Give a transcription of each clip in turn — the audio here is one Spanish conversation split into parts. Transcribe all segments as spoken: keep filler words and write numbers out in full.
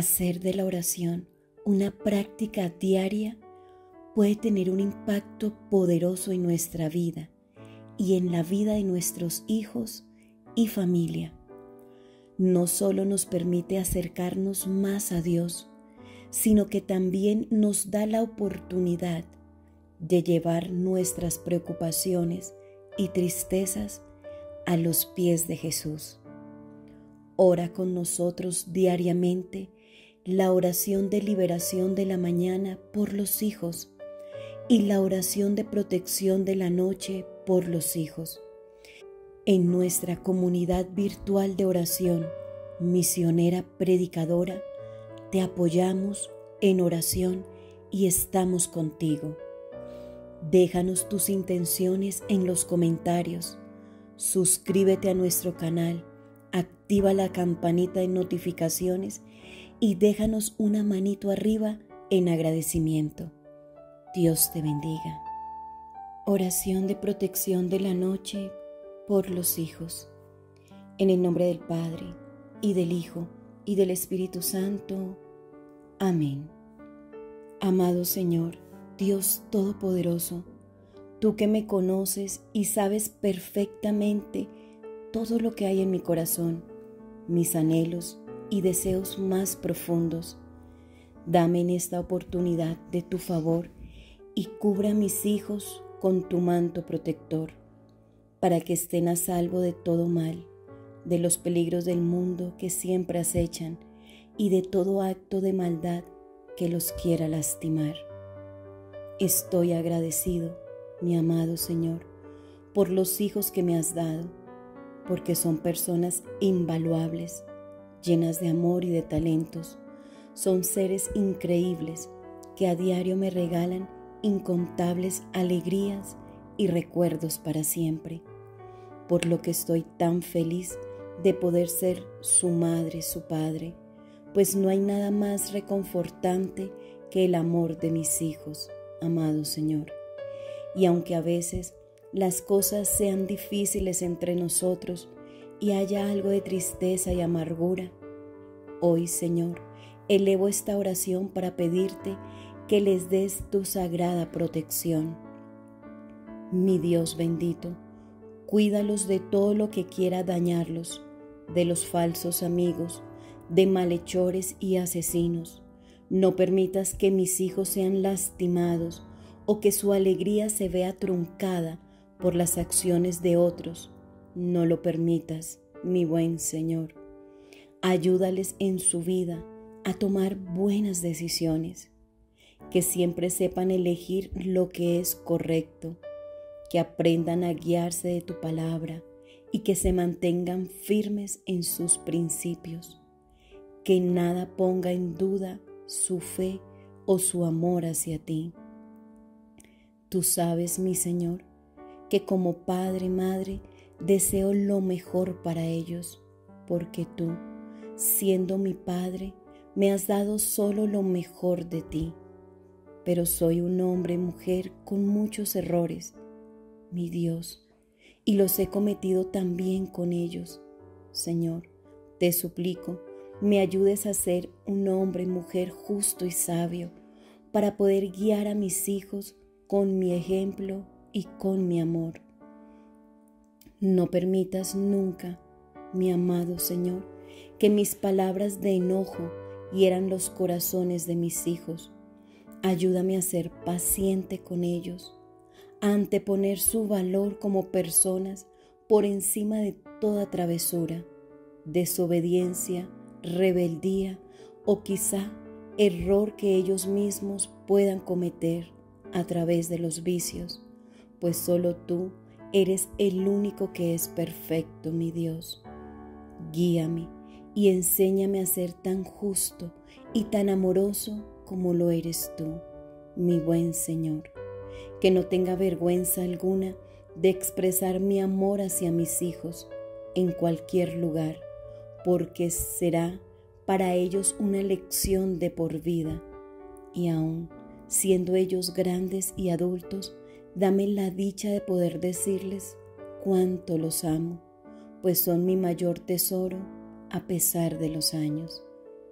Hacer de la oración una práctica diaria puede tener un impacto poderoso en nuestra vida y en la vida de nuestros hijos y familia. No solo nos permite acercarnos más a Dios, sino que también nos da la oportunidad de llevar nuestras preocupaciones y tristezas a los pies de Jesús. Ora con nosotros diariamente la oración de liberación de la mañana por los hijos y la oración de protección de la noche por los hijos. En nuestra comunidad virtual de oración, Misionera Predicadora, te apoyamos en oración y estamos contigo. Déjanos tus intenciones en los comentarios, suscríbete a nuestro canal, activa la campanita de notificaciones y déjanos una manito arriba en agradecimiento. Dios te bendiga. Oración de protección de la noche por los hijos. En el nombre del Padre, y del Hijo, y del Espíritu Santo. Amén. Amado Señor, Dios Todopoderoso, tú que me conoces y sabes perfectamente todo lo que hay en mi corazón, mis anhelos y deseos más profundos, dame en esta oportunidad de tu favor y cubra a mis hijos con tu manto protector, para que estén a salvo de todo mal, de los peligros del mundo que siempre acechan y de todo acto de maldad que los quiera lastimar. Estoy agradecido, mi amado Señor, por los hijos que me has dado, porque son personas invaluables, llenas de amor y de talentos. Son seres increíbles que a diario me regalan incontables alegrías y recuerdos para siempre, por lo que estoy tan feliz de poder ser su madre, su padre, pues no hay nada más reconfortante que el amor de mis hijos, amado Señor. Y aunque a veces las cosas sean difíciles entre nosotros y haya algo de tristeza y amargura, hoy, Señor, elevo esta oración para pedirte que les des tu sagrada protección. Mi Dios bendito, cuídalos de todo lo que quiera dañarlos, de los falsos amigos, de malhechores y asesinos. No permitas que mis hijos sean lastimados o que su alegría se vea truncada por las acciones de otros. No lo permitas, mi buen Señor. Ayúdales en su vida a tomar buenas decisiones, que siempre sepan elegir lo que es correcto, que aprendan a guiarse de tu palabra y que se mantengan firmes en sus principios, que nada ponga en duda su fe o su amor hacia ti. Tú sabes, mi Señor, que como padre y madre deseo lo mejor para ellos, porque tú, siendo mi Padre, me has dado solo lo mejor de ti. Pero soy un hombre y mujer con muchos errores, mi Dios, y los he cometido también con ellos. Señor, te suplico, me ayudes a ser un hombre y mujer justo y sabio, para poder guiar a mis hijos con mi ejemplo y con mi amor. No permitas nunca, mi amado Señor, que mis palabras de enojo hieran los corazones de mis hijos. Ayúdame a ser paciente con ellos, a anteponer su valor como personas por encima de toda travesura, desobediencia, rebeldía o quizá error que ellos mismos puedan cometer a través de los vicios, pues solo tú eres el único que es perfecto, mi Dios. Guíame y enséñame a ser tan justo y tan amoroso como lo eres tú, mi buen Señor, que no tenga vergüenza alguna de expresar mi amor hacia mis hijos en cualquier lugar, porque será para ellos una lección de por vida. Y aún siendo ellos grandes y adultos, dame la dicha de poder decirles cuánto los amo, pues son mi mayor tesoro a pesar de los años.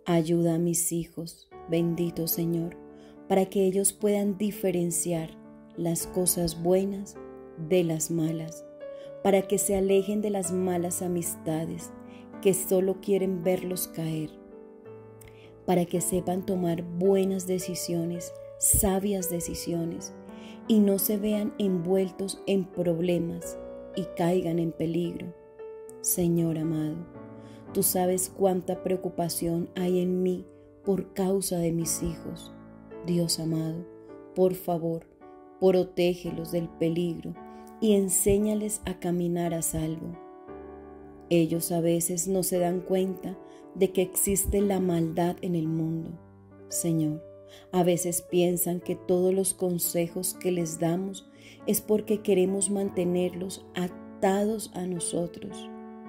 Ayuda a mis hijos, bendito Señor, para que ellos puedan diferenciar las cosas buenas de las malas, para que se alejen de las malas amistades que solo quieren verlos caer, para que sepan tomar buenas decisiones, sabias decisiones, y no se vean envueltos en problemas y caigan en peligro. Señor amado, tú sabes cuánta preocupación hay en mí por causa de mis hijos. Dios amado, por favor, protégelos del peligro y enséñales a caminar a salvo. Ellos a veces no se dan cuenta de que existe la maldad en el mundo. Señor, a veces piensan que todos los consejos que les damos es porque queremos mantenerlos atados a nosotros,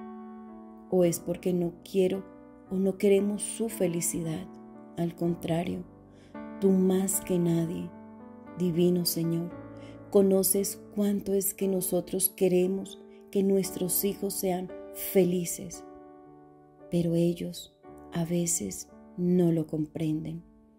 o es porque no quiero o no queremos su felicidad. Al contrario, tú más que nadie, divino Señor, conoces cuánto es que nosotros queremos que nuestros hijos sean felices, pero ellos a veces no lo comprenden.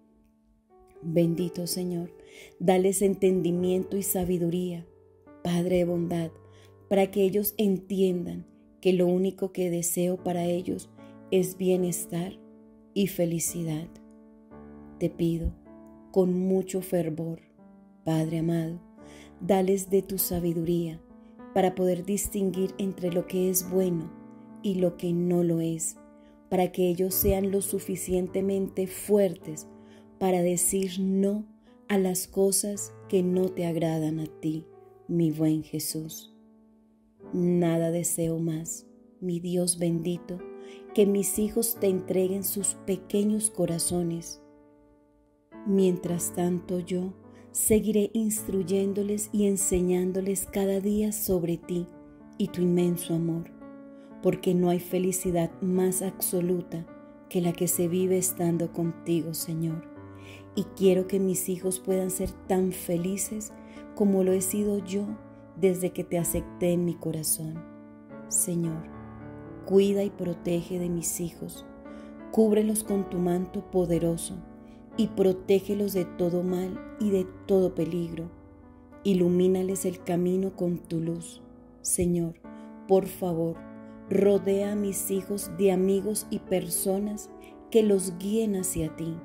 Bendito Señor, dales entendimiento y sabiduría, Padre de bondad, para que ellos entiendan que lo único que deseo para ellos es bienestar y felicidad. Te pido con mucho fervor, Padre amado, dales de tu sabiduría para poder distinguir entre lo que es bueno y lo que no lo es, para que ellos sean lo suficientemente fuertes para decir no a las cosas que no te agradan a ti, mi buen Jesús. Nada deseo más, mi Dios bendito, que mis hijos te entreguen sus pequeños corazones. Mientras tanto yo seguiré instruyéndoles y enseñándoles cada día sobre ti y tu inmenso amor, porque no hay felicidad más absoluta que la que se vive estando contigo, Señor. Y quiero que mis hijos puedan ser tan felices como lo he sido yo desde que te acepté en mi corazón. Señor, cuida y protege de mis hijos, cúbrelos con tu manto poderoso y protégelos de todo mal y de todo peligro. Ilumínales el camino con tu luz. Señor, por favor, rodea a mis hijos de amigos y personas que los guíen hacia ti.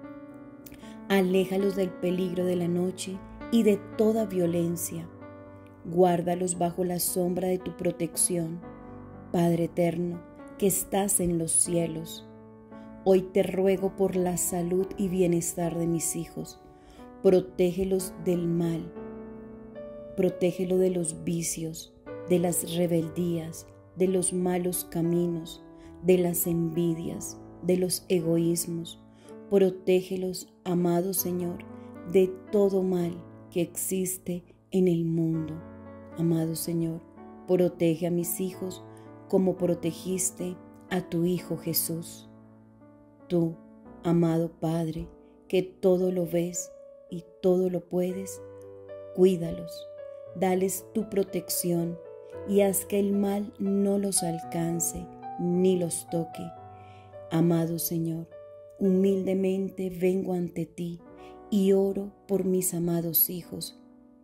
Aléjalos del peligro de la noche y de toda violencia. Guárdalos bajo la sombra de tu protección, Padre eterno, que estás en los cielos. Hoy te ruego por la salud y bienestar de mis hijos. Protégelos del mal. Protégelo de los vicios, de las rebeldías, de los malos caminos, de las envidias, de los egoísmos. Protégelos, amado Señor, de todo mal que existe en el mundo. Amado Señor, protege a mis hijos como protegiste a tu Hijo Jesús. Tú, amado Padre, que todo lo ves y todo lo puedes, cuídalos, dales tu protección y haz que el mal no los alcance ni los toque. Amado Señor, humildemente vengo ante ti y oro por mis amados hijos.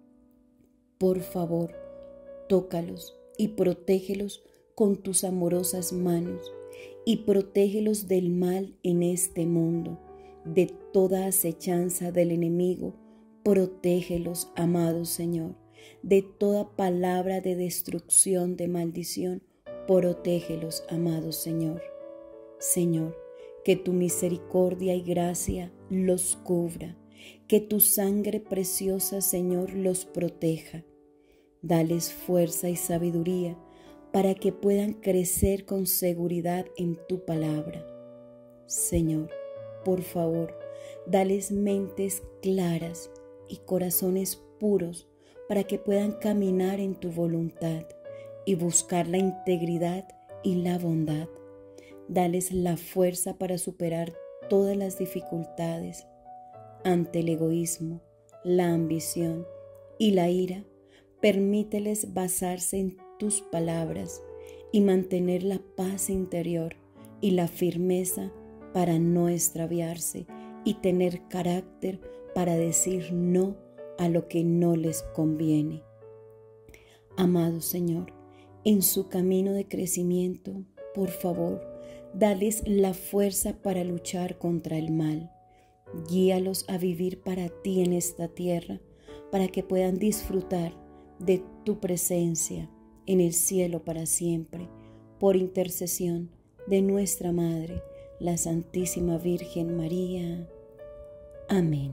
Por favor, tócalos y protégelos con tus amorosas manos y protégelos del mal en este mundo, de toda acechanza del enemigo. Protégelos, amado Señor, de toda palabra de destrucción, de maldición. Protégelos, amado Señor. Señor, que tu misericordia y gracia los cubra, que tu sangre preciosa, Señor, los proteja. Dales fuerza y sabiduría para que puedan crecer con seguridad en tu palabra. Señor, por favor, dales mentes claras y corazones puros para que puedan caminar en tu voluntad y buscar la integridad y la bondad. Dales la fuerza para superar todas las dificultades ante el egoísmo, la ambición y la ira. Permíteles basarse en tus palabras y mantener la paz interior y la firmeza para no extraviarse y tener carácter para decir no a lo que no les conviene. Amado Señor, en su camino de crecimiento, por favor, dales la fuerza para luchar contra el mal. Guíalos a vivir para ti en esta tierra, para que puedan disfrutar de tu presencia en el cielo para siempre, por intercesión de nuestra Madre, la Santísima Virgen María. Amén.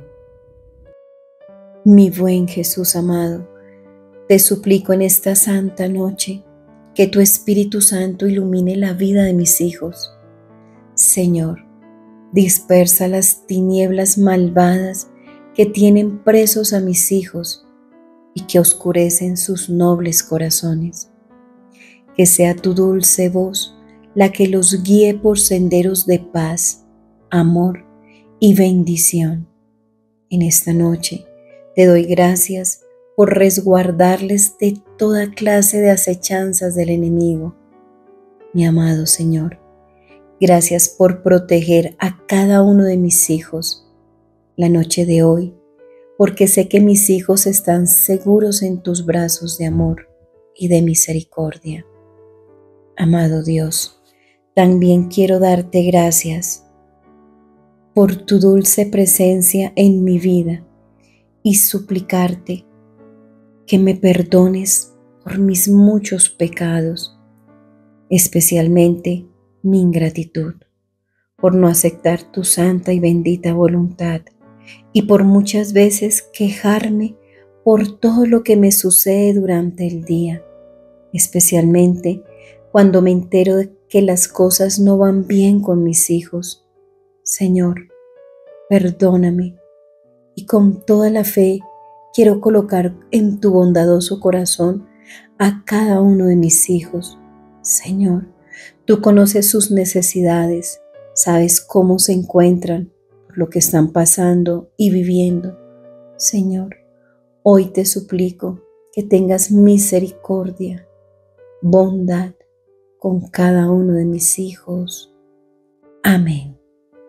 Mi buen Jesús amado, te suplico en esta santa noche que tu Espíritu Santo ilumine la vida de mis hijos. Señor, dispersa las tinieblas malvadas que tienen presos a mis hijos y que oscurecen sus nobles corazones. Que sea tu dulce voz la que los guíe por senderos de paz, amor y bendición. En esta noche te doy gracias por resguardarles de toda clase de acechanzas del enemigo. Mi amado Señor, gracias por proteger a cada uno de mis hijos la noche de hoy, porque sé que mis hijos están seguros en tus brazos de amor y de misericordia. Amado Dios, también quiero darte gracias por tu dulce presencia en mi vida y suplicarte que me perdones por mis muchos pecados, especialmente mi ingratitud, por no aceptar tu santa y bendita voluntad y por muchas veces quejarme por todo lo que me sucede durante el día, especialmente cuando me entero de que las cosas no van bien con mis hijos. Señor, perdóname y con toda la fe quiero colocar en tu bondadoso corazón a cada uno de mis hijos. Señor, tú conoces sus necesidades, sabes cómo se encuentran, por lo que están pasando y viviendo. Señor, hoy te suplico que tengas misericordia, bondad con cada uno de mis hijos. Amén.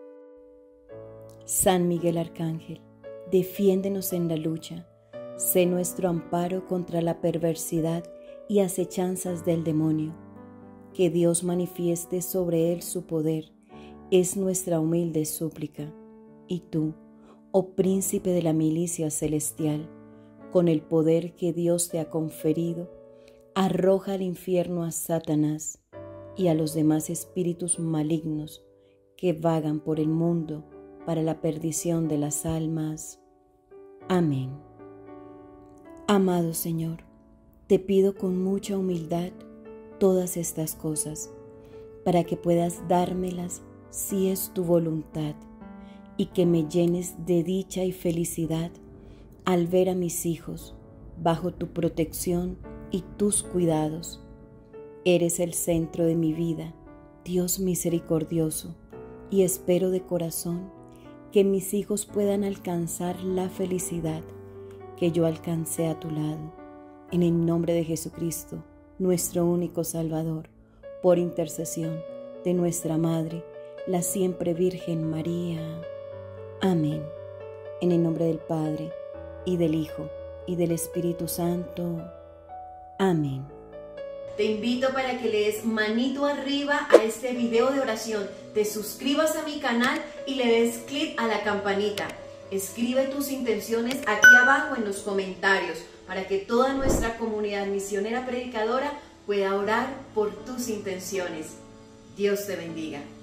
San Miguel Arcángel, defiéndenos en la lucha. Sé nuestro amparo contra la perversidad y acechanzas del demonio. Que Dios manifieste sobre él su poder, es nuestra humilde súplica. Y tú, oh príncipe de la milicia celestial, con el poder que Dios te ha conferido, arroja al infierno a Satanás y a los demás espíritus malignos que vagan por el mundo para la perdición de las almas. Amén. Amado Señor, te pido con mucha humildad todas estas cosas, para que puedas dármelas si es tu voluntad, y que me llenes de dicha y felicidad al ver a mis hijos bajo tu protección y tus cuidados. Eres el centro de mi vida, Dios misericordioso, y espero de corazón que mis hijos puedan alcanzar la felicidad que yo alcancé a tu lado. En el nombre de Jesucristo, nuestro único Salvador, por intercesión de nuestra Madre, la siempre Virgen María. Amén. En el nombre del Padre, y del Hijo, y del Espíritu Santo. Amén. Te invito para que le des manito arriba a este video de oración, te suscribas a mi canal y le des clic a la campanita. Escribe tus intenciones aquí abajo en los comentarios para que toda nuestra comunidad misionera predicadora pueda orar por tus intenciones. Dios te bendiga.